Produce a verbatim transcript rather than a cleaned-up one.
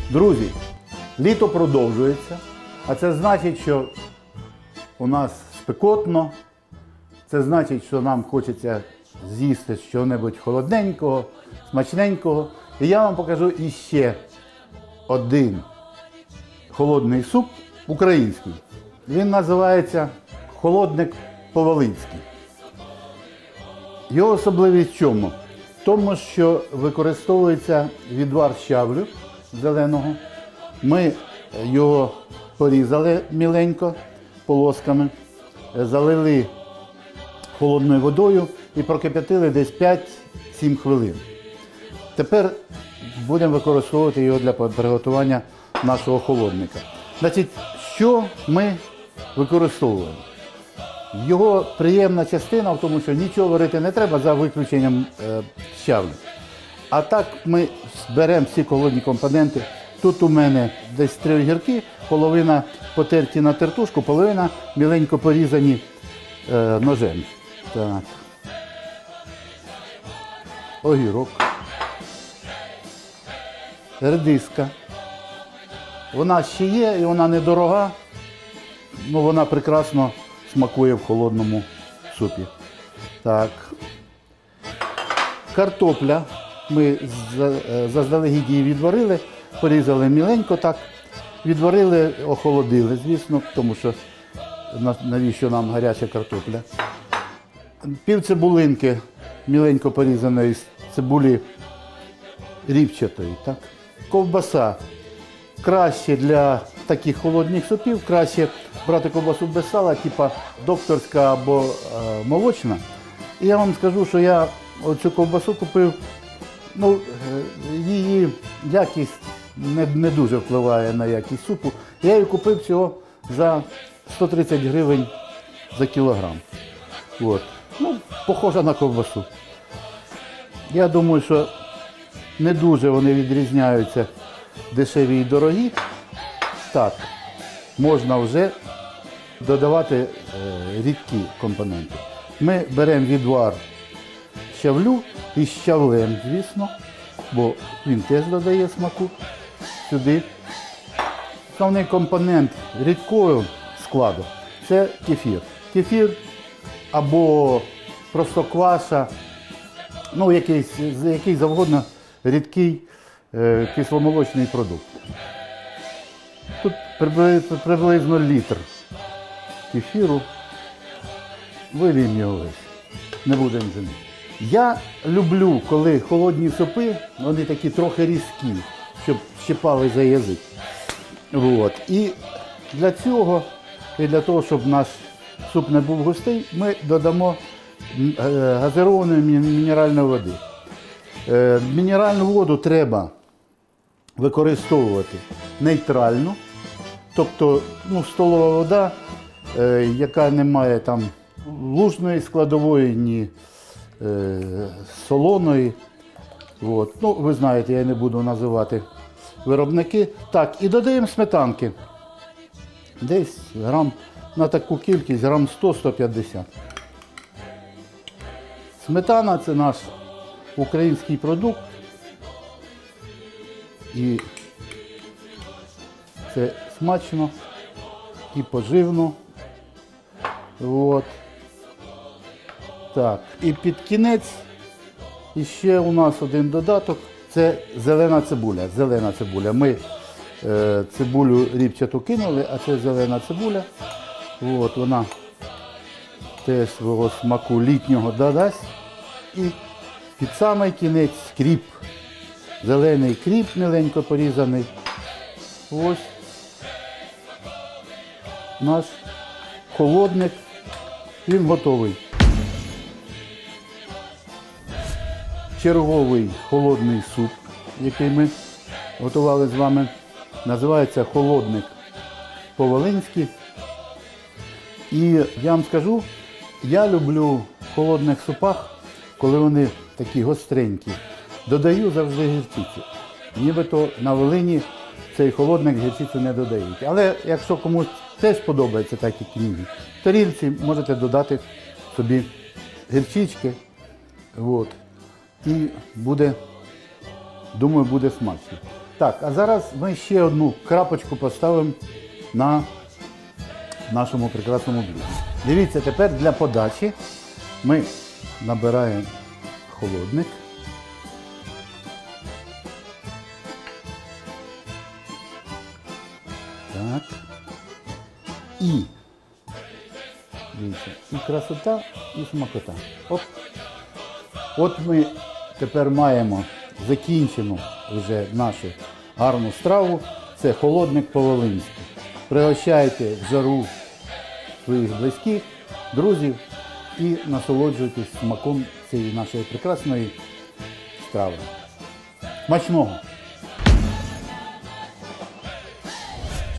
Друзі, літо продовжується, а це значить, що у нас спекотно, це значить, що нам хочеться з'їсти щось холодненького, смачненького. І я вам покажу іще один холодний суп український. Він називається холодник по-волинськи. Його особливість в чому? В тому, що використовується відвар щавлю зеленого. Ми його порізали міленько полосками, залили холодною водою і прокип'ятили десь п'ять-сім хвилин. Тепер будемо використовувати його для приготування нашого холодника. Значить, що ми використовуємо? Його приємна частина в тому, що нічого варити не треба за виключенням е, щавлю. А так ми беремо всі холодні компоненти. Тут у мене десь три огірки, половина потерті на тертушку, половина міленько порізані е, ножем. Так. Огірок. Редиска. Вона ще є і вона недорога, але вона прекрасно смакує в холодному супі. Так. Картопля. Ми заздалегідь її відварили, порізали міленько так, відварили, охолодили, звісно, тому що навіщо нам гаряча картопля. Пів цибулинки міленько порізаної з цибулі ріпчатої. Так. Ковбаса. Краще для таких холодних супів, краще брати ковбасу без сала, типа докторська або е, молочна. І я вам скажу, що я оцю ковбасу купив, ну, її якість не, не дуже впливає на якість супу. Я її купив всього за сто тридцять гривень за кілограм. От. Ну, похожа на ковбасу. Я думаю, що не дуже вони відрізняються дешеві і дорогі. Так, можна вже додавати е, рідкі компоненти. Ми беремо відвар щавлю із щавлем, звісно, бо він теж додає смаку сюди. Основний компонент рідкого складу – це кефір. Кефір або просто кваша, ну якийсь, який завгодно рідкий е, кисломолочний продукт. Тут приблизно літр кефіру, виліємо його весь, не будемо женити. Я люблю, коли холодні супи, вони такі трохи різкі, щоб щипали за язик. От. І для цього, і для того, щоб наш суп не був густий, ми додамо газированої мінеральної води. Мінеральну воду треба використовувати нейтральну, тобто ну, столова вода, яка не має там лужної складової, ні е, солоної. От. Ну, ви знаєте, я не буду називати виробники. Так, і додаємо сметанки. Десь грам на таку кількість, грам сто - сто п'ятдесят. Сметана – це наш український продукт. І це смачно і поживно. От. Так, і під кінець іще у нас один додаток – це зелена цибуля. Зелена цибуля. Ми е, цибулю ріпчату кинули, а це зелена цибуля. От, вона теж свого смаку літнього додасть. І під самий кінець кріп. Зелений кріп міленько порізаний. Ось наш холодник. Він готовий. Черговий холодний суп, який ми готували з вами, називається холодник по-волинськи. І я вам скажу, я люблю в холодних супах, коли вони такі гостренькі, додаю завжди гірчицю. Нібито на Волині цей холодник гірчицю не додають. Але якщо комусь теж подобається, так як і мені, в тарілці можете додати собі гірчички. От. І буде, думаю, буде смачно. Так, а зараз ми ще одну крапочку поставимо на нашому прекрасному блюді. Дивіться, тепер для подачі ми набираємо холодник. Так. І, дивіться, і красота, і смакота. Оп. От ми тепер маємо закінчену вже нашу гарну страву. Це холодник по-волинськи. Пригощайте в жару своїх близьких, друзів і насолоджуйтесь смаком цієї нашої прекрасної страви. Смачного!